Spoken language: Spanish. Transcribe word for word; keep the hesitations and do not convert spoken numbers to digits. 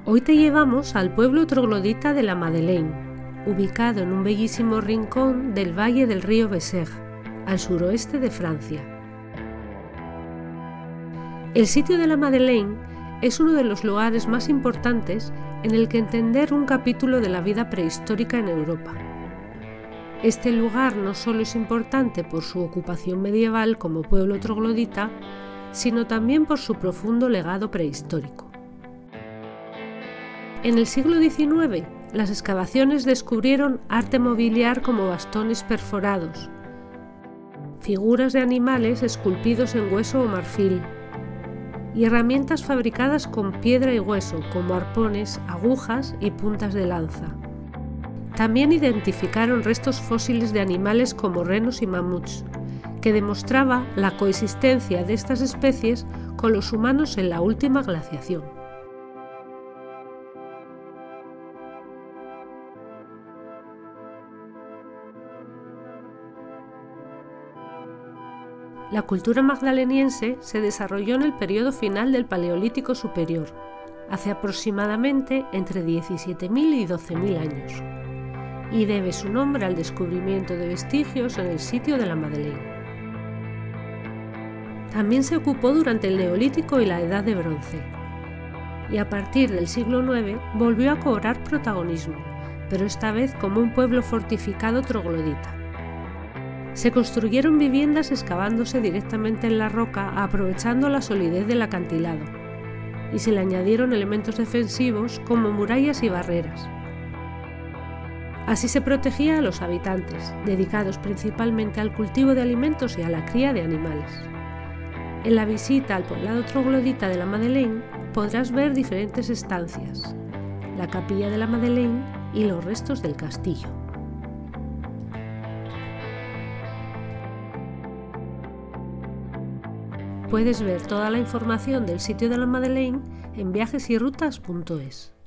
Hoy te llevamos al pueblo troglodita de la Madeleine, ubicado en un bellísimo rincón del valle del río Vézère, al suroeste de Francia. El sitio de la Madeleine es uno de los lugares más importantes en el que entender un capítulo de la vida prehistórica en Europa. Este lugar no solo es importante por su ocupación medieval como pueblo troglodita, sino también por su profundo legado prehistórico. En el siglo diecinueve, las excavaciones descubrieron arte mobiliar como bastones perforados, figuras de animales esculpidos en hueso o marfil, y herramientas fabricadas con piedra y hueso, como arpones, agujas y puntas de lanza. También identificaron restos fósiles de animales como renos y mamuts, que demostraba la coexistencia de estas especies con los humanos en la última glaciación. La cultura magdaleniense se desarrolló en el periodo final del Paleolítico Superior, hace aproximadamente entre diecisiete mil y doce mil años, y debe su nombre al descubrimiento de vestigios en el sitio de la Madeleine. También se ocupó durante el Neolítico y la Edad de Bronce, y a partir del siglo nueve volvió a cobrar protagonismo, pero esta vez como un pueblo fortificado troglodita. Se construyeron viviendas excavándose directamente en la roca aprovechando la solidez del acantilado, y se le añadieron elementos defensivos como murallas y barreras. Así se protegía a los habitantes, dedicados principalmente al cultivo de alimentos y a la cría de animales. En la visita al poblado troglodita de la Madeleine podrás ver diferentes estancias, la capilla de la Madeleine y los restos del castillo. Puedes ver toda la información del sitio de la Madeleine en viajes y rutas punto es.